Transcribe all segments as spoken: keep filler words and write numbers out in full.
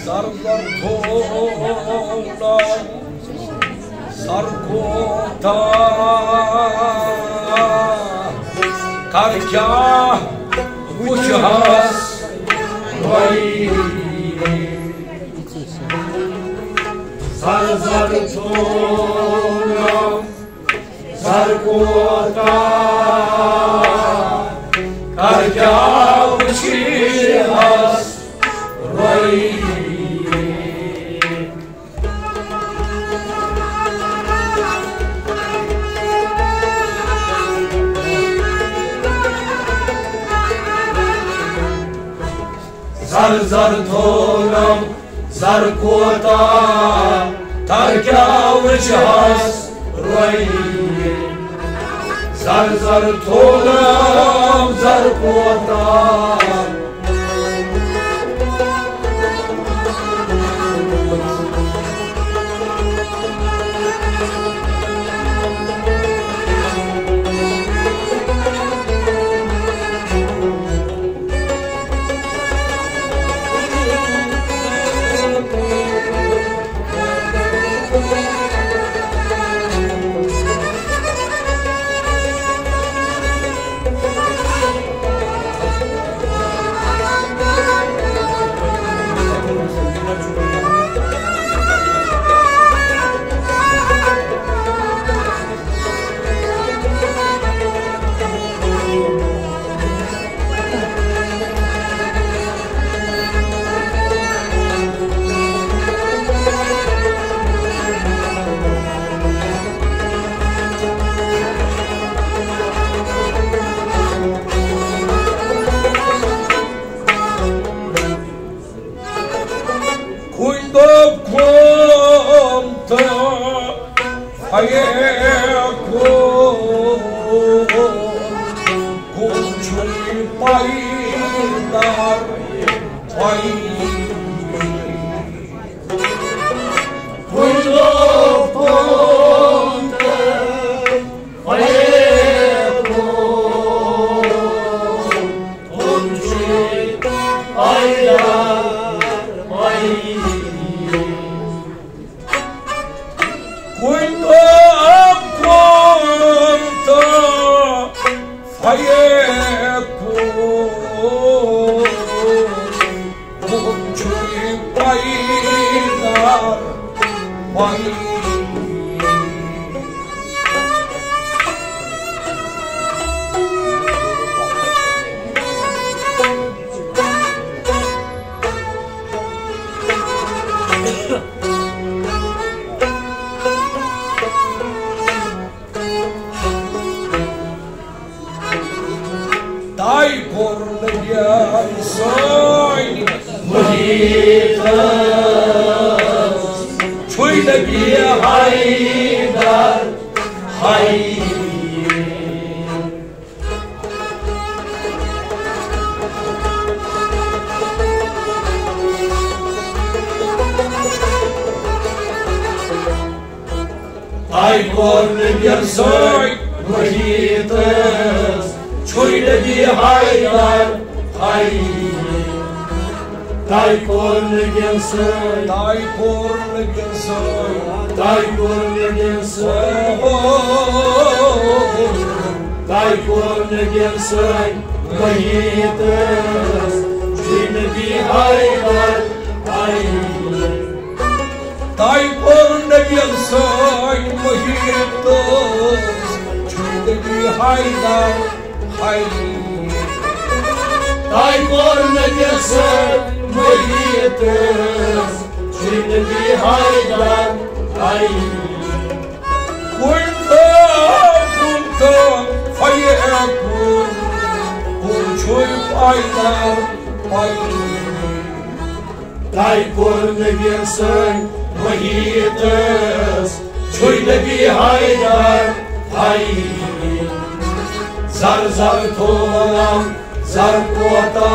zar zar tolam zar kota karkah uçhas vay zar zar tolam zar kota karkah uçhas vay zar zar tolam zar kota tarkah uçhas roy zar zar tolam zar kota zar zar tolam zar kota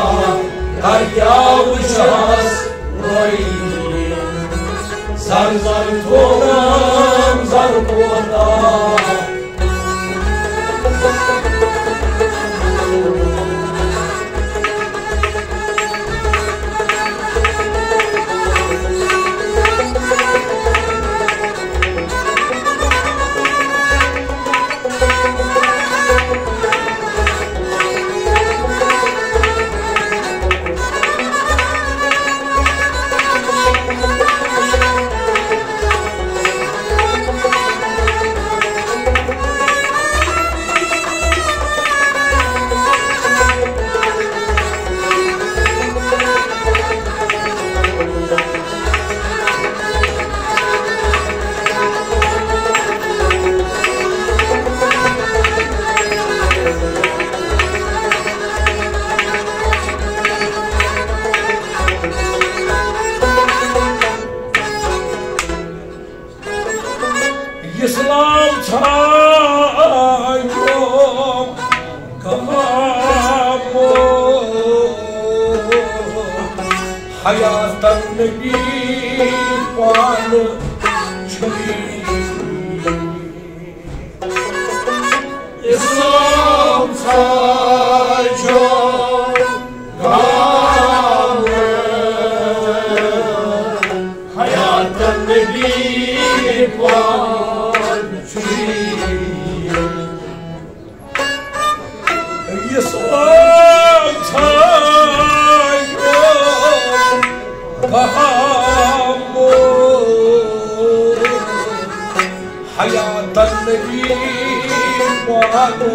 karkah uçhas roy zar zar tolam zar kota sayom kamo hayattan bir puanı İslam sayom kamo hayattan bir puanı İslam sayom kamo hayattan bir puanı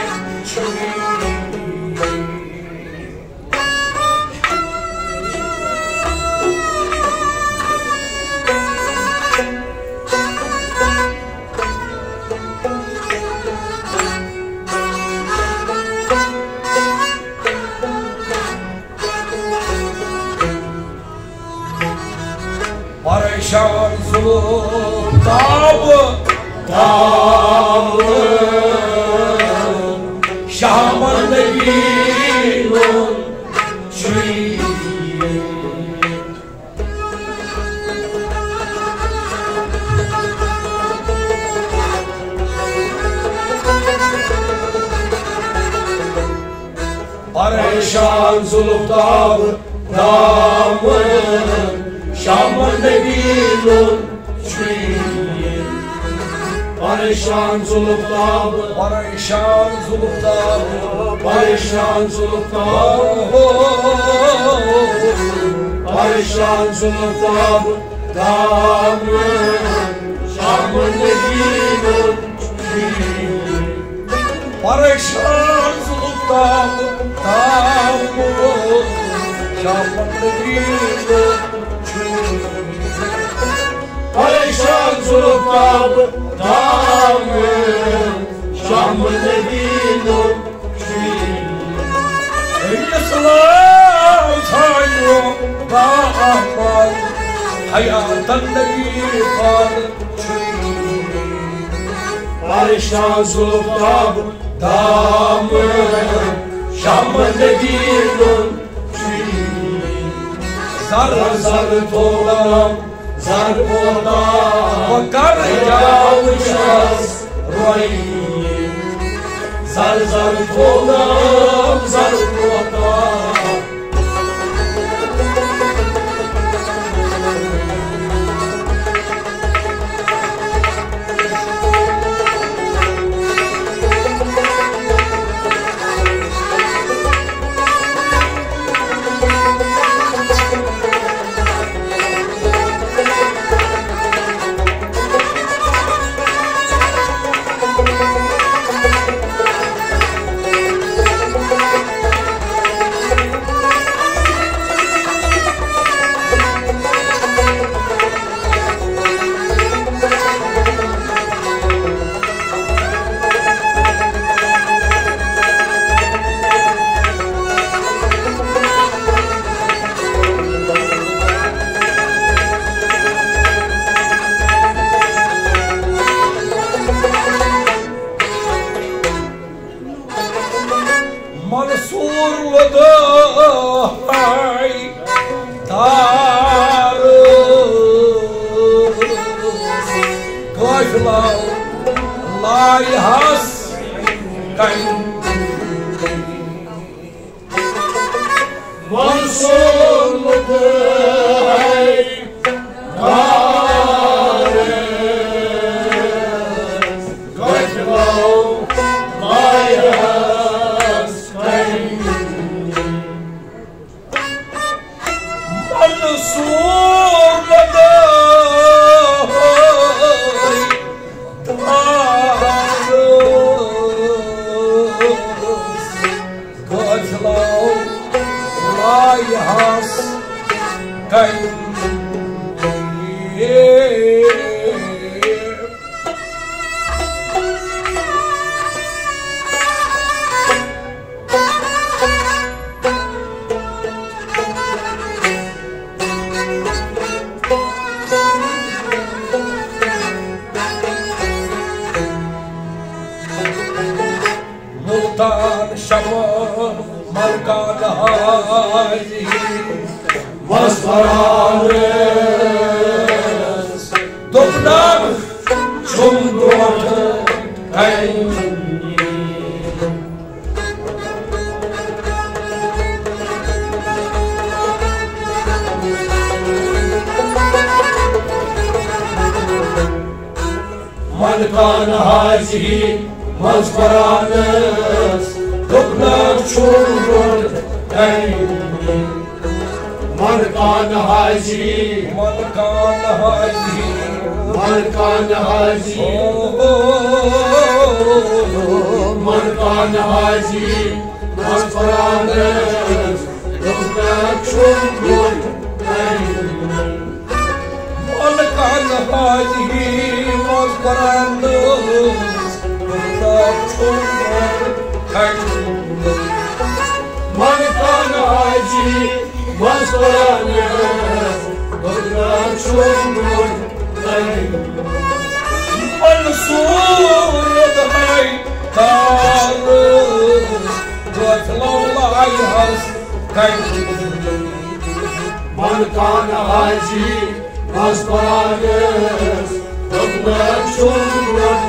Parişan zulüm dağlı dağlı Şahman Nebi'nin çiğ Parişan zulüm dağlı dağlı Şahman Nebi'nin çiğ Parişan zulüm dağlı Parişan zulüm dağlı Parişan zulüm dağlı Parişan zulüm dağlı dağlı Şahman Nebi'nin Parişan zulüm dağlı dağlı Şahman Nebi'nin Parişan zulüm dağlı dağlı Şahman Nebi'nin İslam sayom kamo hayattan bir puanı Parişan zulüm dağlı dağlı Şahman Nebi'nin zar zar tolam zar poda bakar yağacağız royim zar zar tolam zar poda Mansurlu'da hay tarız Kajlav layhas kayın Mansurlu'da hay tarız Kajlav layhas Mansurlu'da tarız Kajlav layhas kayın hazi Masparanız Dopnak Çumduatı Kayni Malkan hazi Masparanız Dopnak Çumduatı Kayni Malkan hazi Malkan hazi Malkan hazi Malkan hazi Masparanız Dopnak Çumduatı Malkan hazi Masparanız Dopnak Çumduatı Malkan hazi Masparanız Dopnak Çumduatı Al-Surud hay tarız Dötlallah yaz Malkan hazi Masparanız Dopnak Çumduatı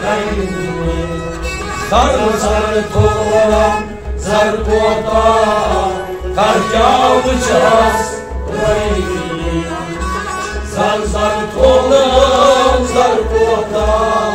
Zar zar toram Zar kota Kar yağacağız Zar zar toram Zar kota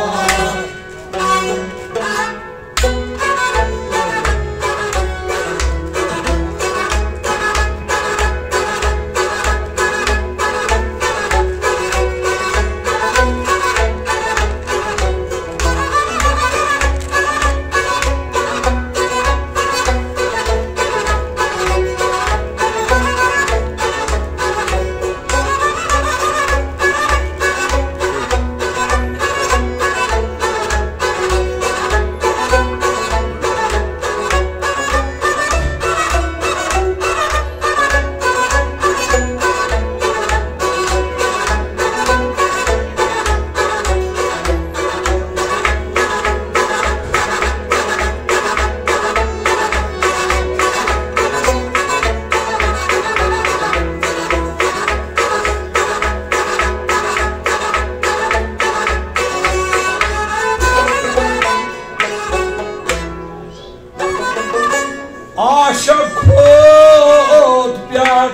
Aşık kod piyat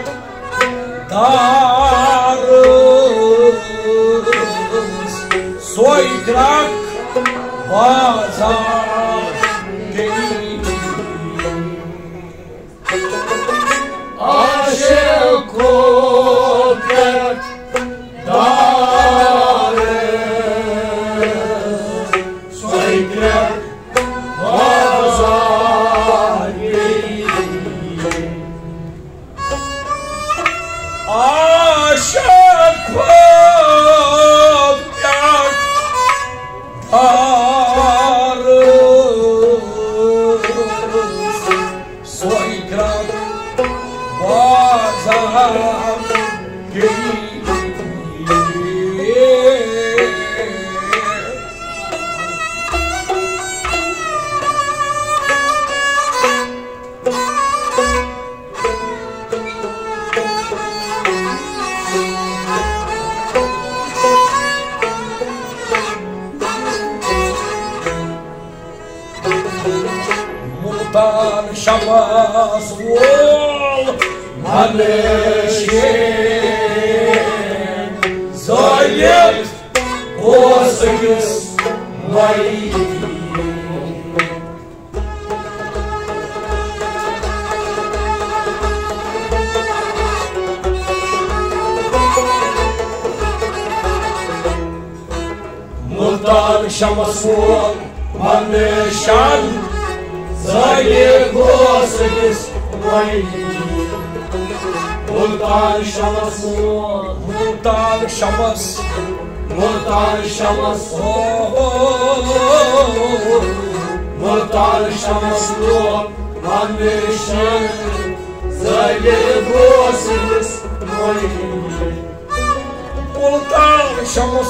darız Soykrak bazar değil Aşık kod piyat darız Soykrak bazar Aşık kod piyat darız Soykrak bazar değil Muhtar Şamaz ol Maleşin Zayıf Bozgız Vay Muhtar Şamaz ol Maleşin Zayıf Bozgız Vay Muhtar Şamaz Muhtar Şamaz Muhtar Şamaz Muhtar Şamaz Manışın Zayıf Bozgız Vay Muhtar Şamaz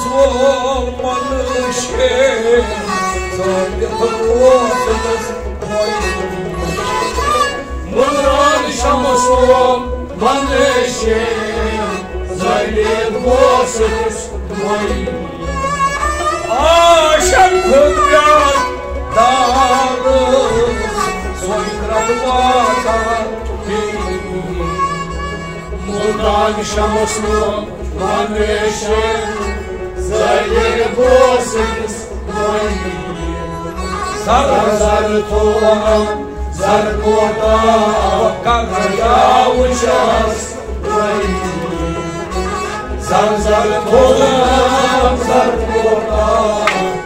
Manışın Zayıf Bozgız Bundan şamasım Mandeşe Zaylir Bosuz Vay Aşam Kıbrık Dağlı Soykıralı vatan Bundan şamasım Mandeşe Zaylir Bosuz Vay Zar zar tuğan Zar koda Kakaya uças Zar zar tuğan Zar koda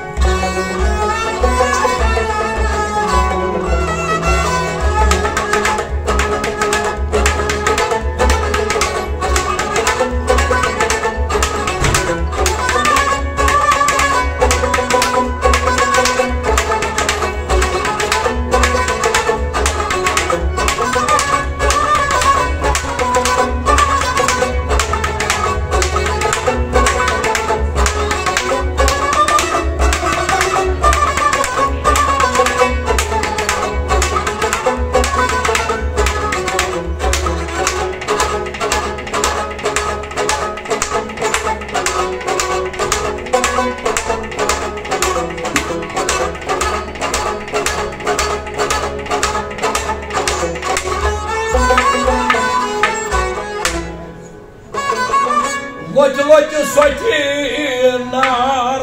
Lote lote sotinar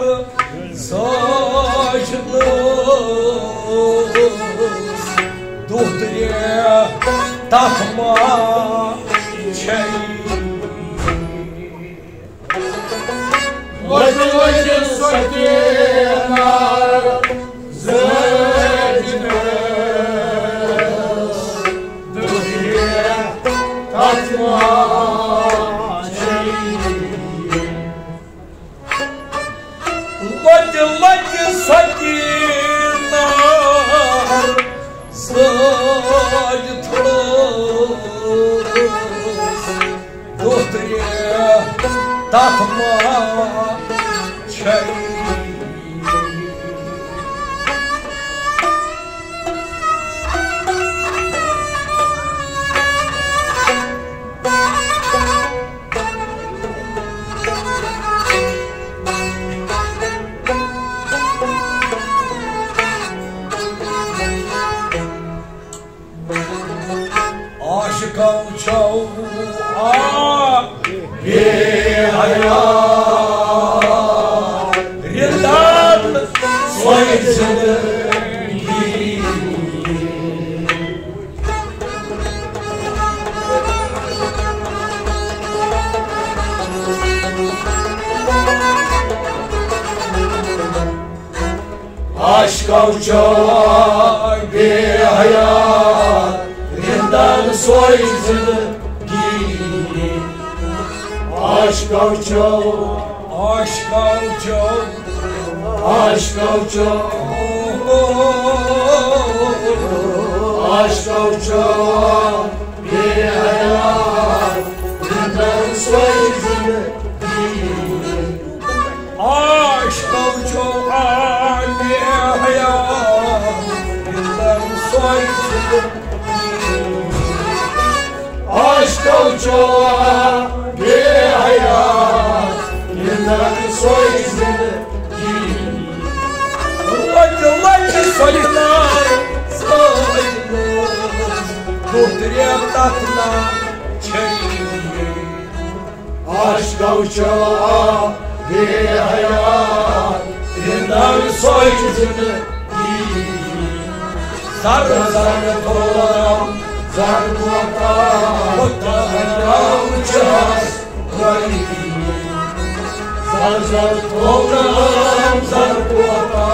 Sojlus Duhtre Takma Çey Lote lote sotinar Sojlus Duhtre Takma Lote lote sotinar Sojlus Duhtre Takma Çey Aşıkam çav a bir hayat Rindan soycını Aşk avcı bir hayat Rindan soycını Aşk avcı Aşk avcı Aşk avcı Aşk avcı bir hayat Rindan soycını Aşk avcı bir hayat Rindan soycını Aşk avcı bir hayat Rindan soycını Lote lote soylar Soylar Duhtre Takma Çey Aşk avcı bir hayat Rindan soycını Zar zar tolam Zar kota Kota uças Zar zar tolam Zar kota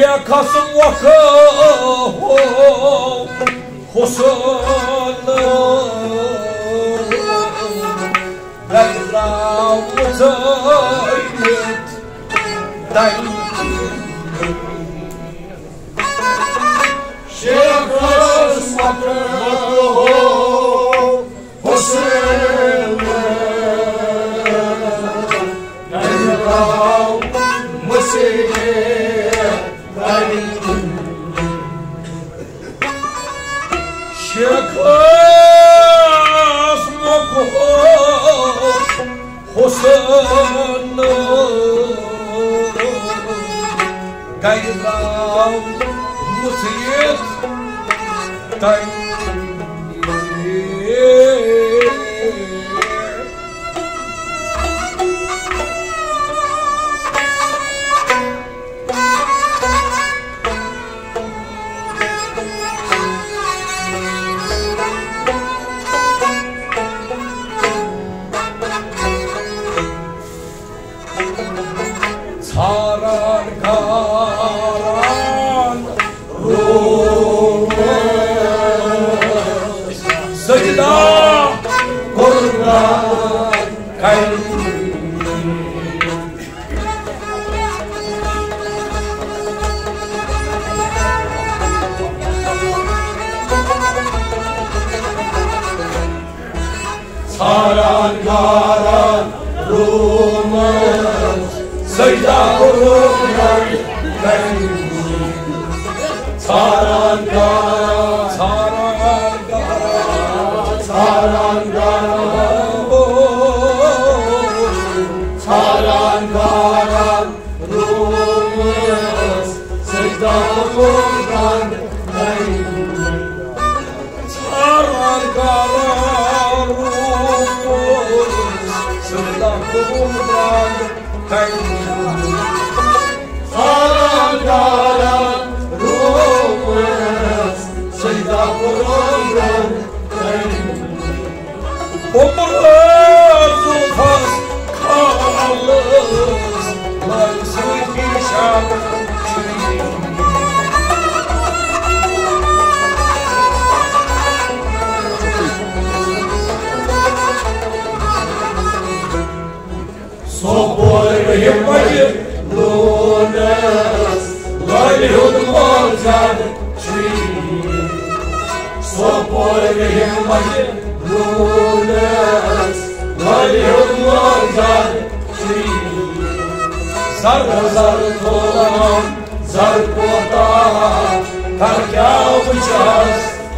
شيا قاسم وكو حسن بلرا وزايد دايم شيا قاسم وكو حسن بلرا وزايد شكاس مكوش حسن قيرا مسيط تايم Saran karan rumus Secda Kurban kain Saran karan rumus Secda Kurban kain Saran karan Saran karan Saran karan Saran karan rumus Secda Kurban kain Saran karan rumus Secda Kurban kain Saran karan rumus Secda Kurban kain Omurlar zulfaz kalız Laysız gişan çürüyüm Soboy himmacı lunas Layhud morzad çürüyüm Soboy himmacı lunas Layhud morzad çürüyüm Zar zar tolam zar kota Karkya bıçaz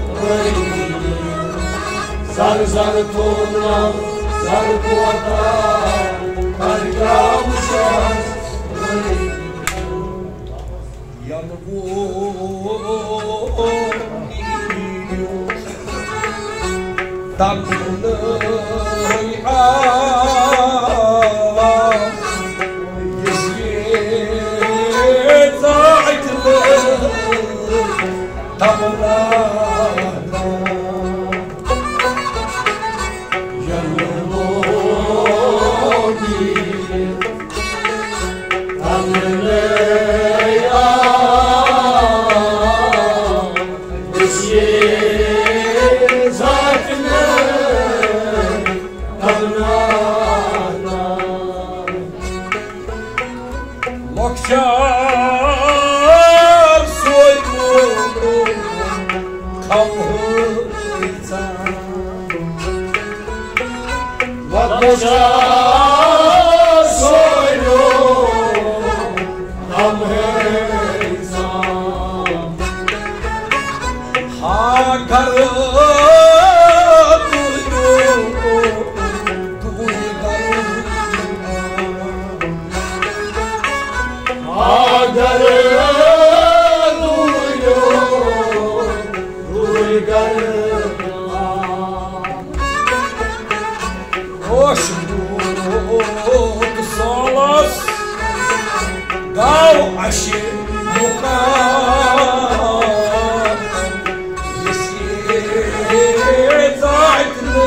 Zar zar tolam zar kota Karkya bıçaz Yanıbur Tanrı ağam Yeşil zaytlı Tamrana Yanıbur Tanrı ağam Yeşil zaytlı Lokşar soygun kamhırsan Lokşar soygun kamhırsan Hakarı Hoşnut solas Gav aşir mukam Yeşil zaytlı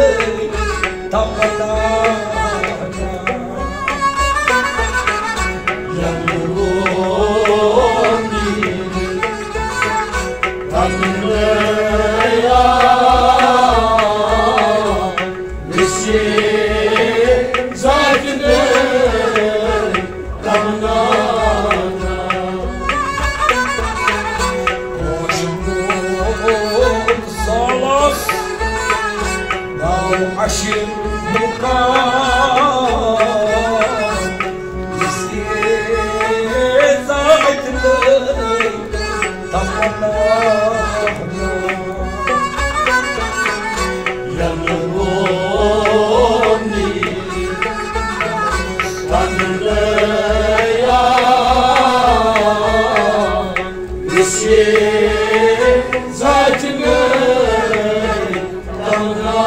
Tamrana Yanıbur عشر مقام يسير زاعت لي طمنا يا نبوني طمنا يا يسير زاعت لي طمنا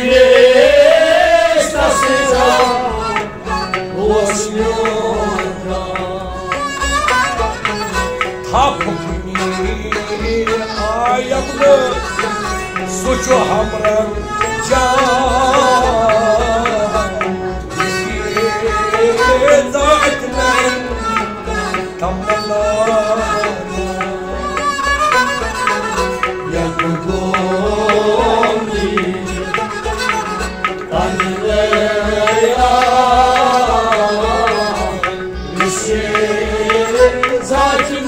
Senhor. tapni ayaklı suçu hamran can bizi zaten tamamla yakugoni anneya bizi zaten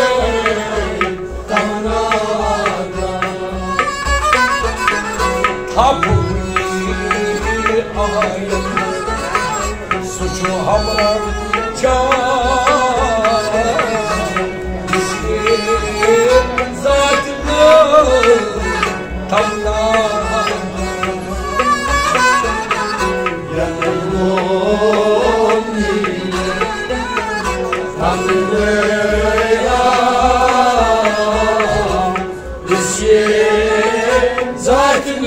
tapni ayaklı suçu hamran can bizi zaten tamla yakugoni anneya bizi zaten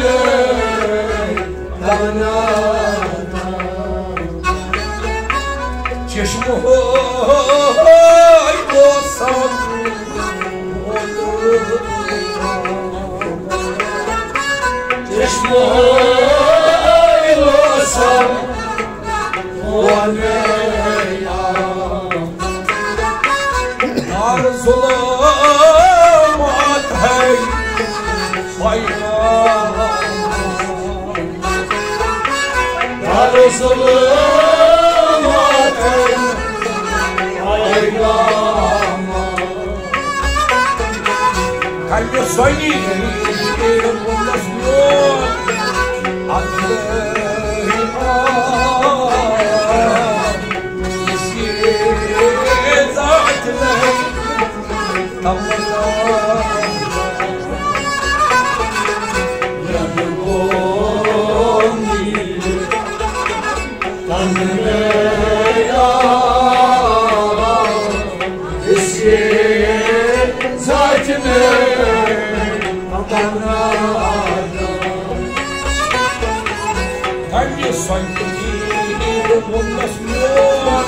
çeşmoy olsam çeşmoy olsam oneya arzulum athay bayram arzulum athay bayram kalbi soyni bundas yok Allah'a eski zaten tamamla yakugoni anneya eski zaten tamamla kalbi soyni bundas yok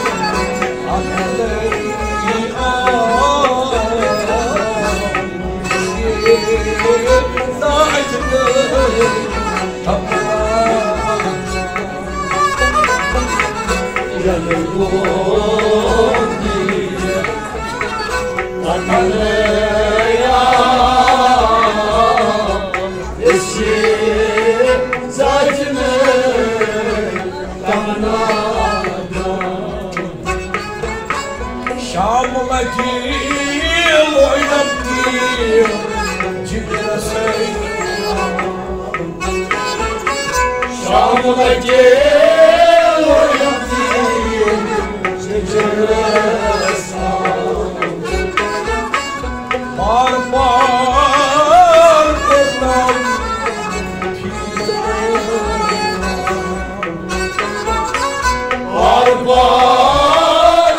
anneya eski zaten tamamla Şam'la gel oynam gel Cibine say Şam'la gel oynam gel Cibine say Bar bar kurnam Bar bar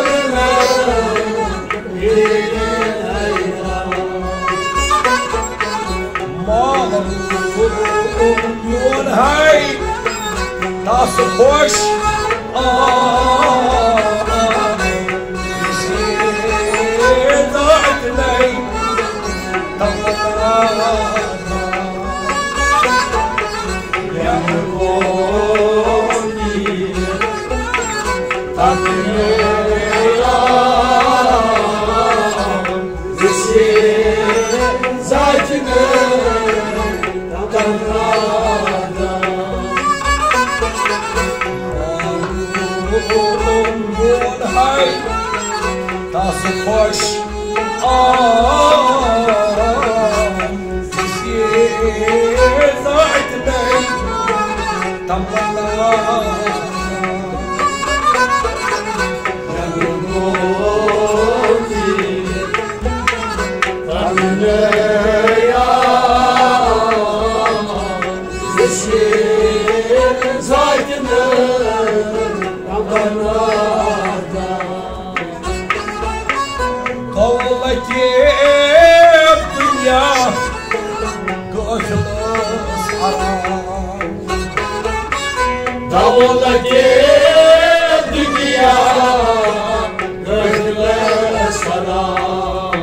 Yol hay nasıl hoş bizi zaten tamamla yakugoni anneya bizi zaten nasıl hoş bizi zaten tamamla yakugoni anneya bizi zaten tamamla Kavlakip dünya gözümüz haram Kavlakip dünya gözümüz haram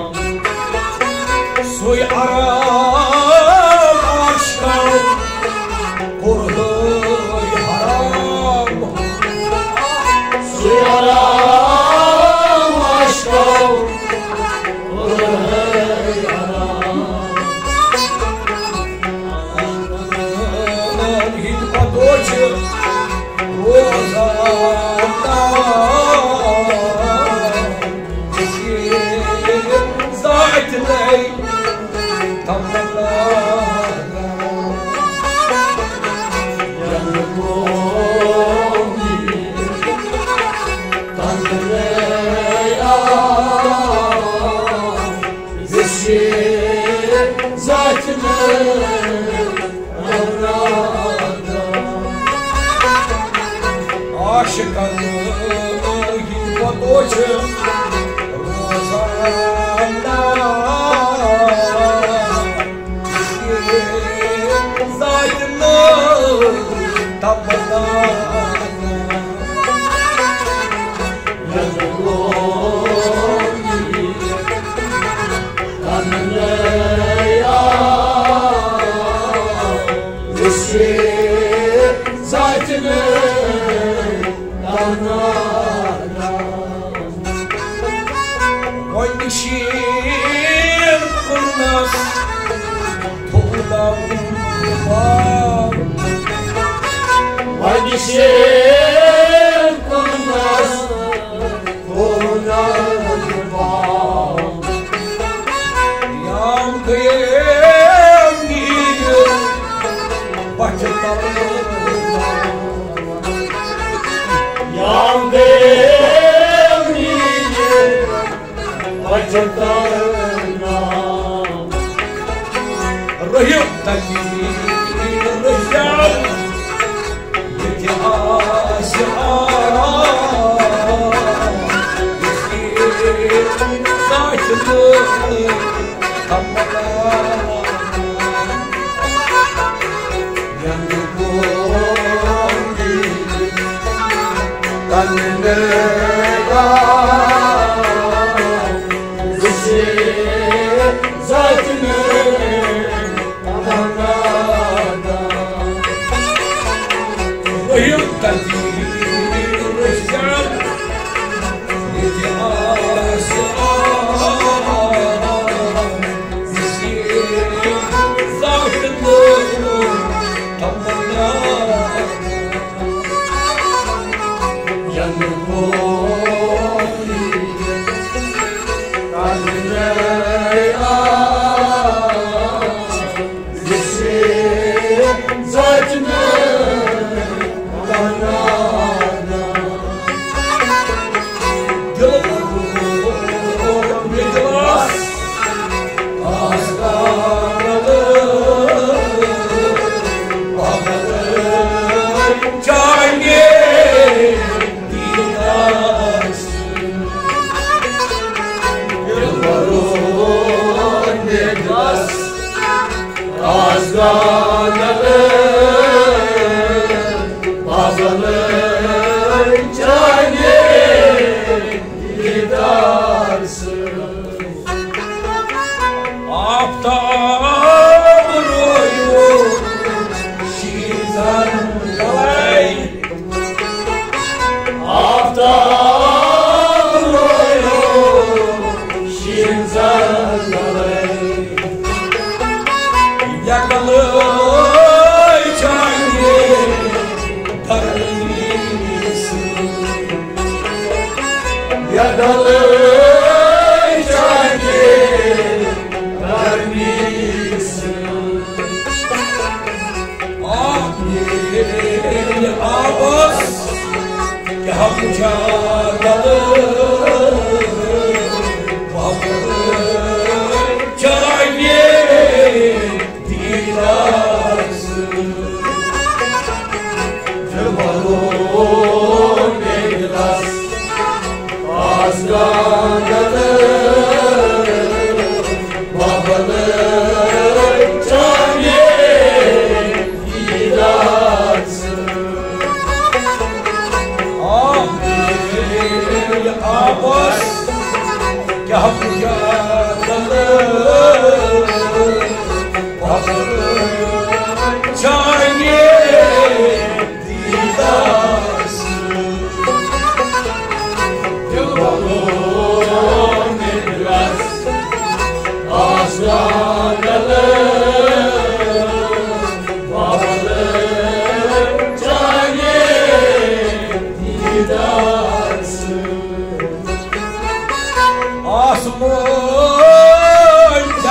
Asmın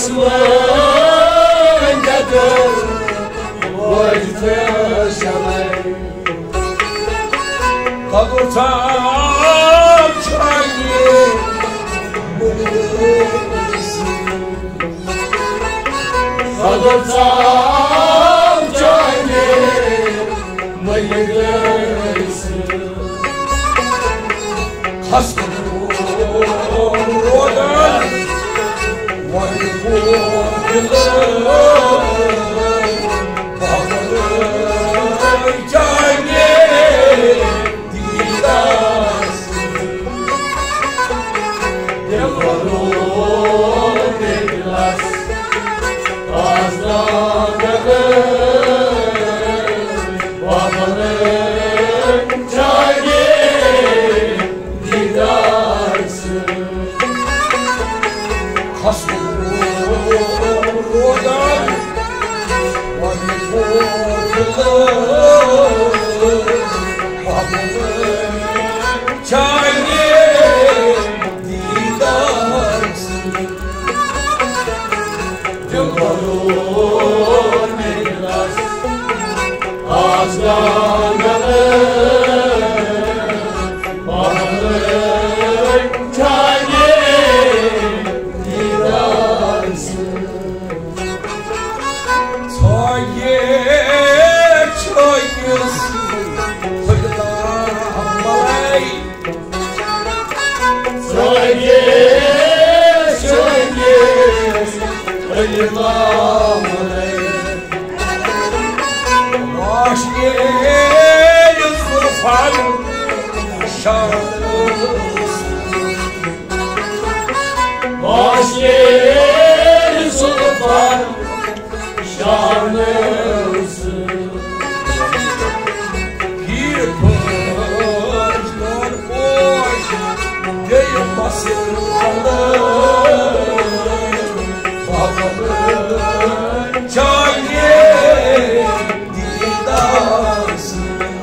Osmanlı'dır vecde şalay Kadutam çayı Kadutam çayı Mıyıgısı Kaskın odan Var bu yılın Bağırın çayı Didası Yılvarın diklas Azlanırın Bağırın çayı Didası Kaskın odan Var bu yılın Bağırın çayı Didası Yılvarın diklas Azlanırın Bağırın çayı Didası Çayı çayız Fırlamalay Çayı çayız Fırlamalay Baş yeriz kurfan Şarkız Baş yeriz kurfan Şarkısı Bir kuşlar boş Değilmesin kalır Bakalım çayı Didası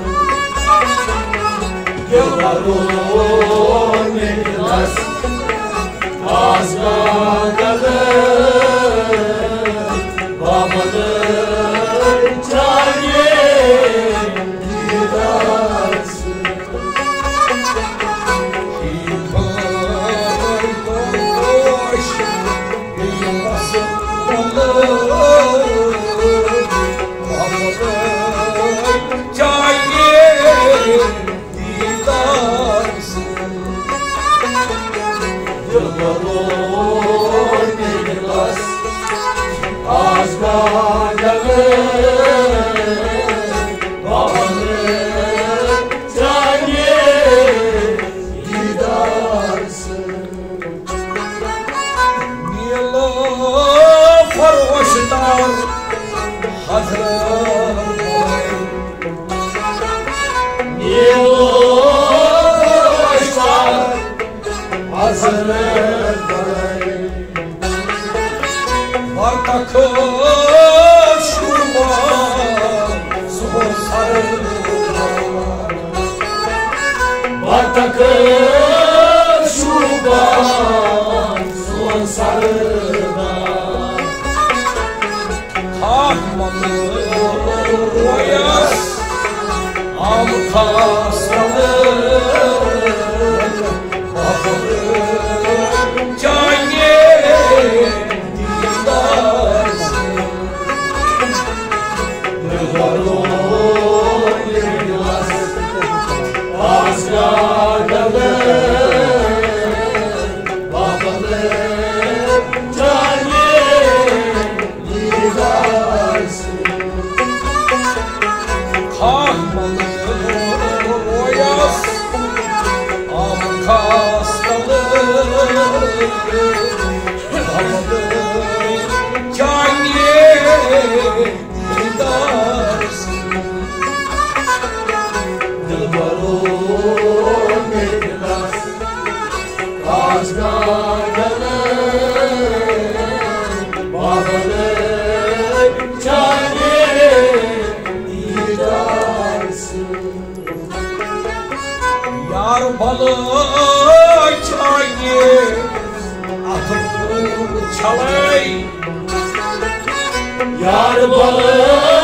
Yılvarın diklas Azlanırın Babadır çayı Didası Hikay boş Değilmesin kalır Babadır çayı Didası Yılvarın diklas Azlanırın Babadır çayı Didası Niyala farhoşlar Hazır olayım Niyala farhoşlar Hazır olayım Var takır şurman Suğun sarılar Var takır şurman Suğun sarılar Kahmalı royas Am kastalı Bağırın çayı Didası Yılvarın diklas Azlanırın Babadır çayı Didası Kahmalı royas Am kastalı Babadır çayı Didası Yılvarın diklas Azlanırın Babadır çayı Didası Yar balık çayı Atıp çalay. Yar balı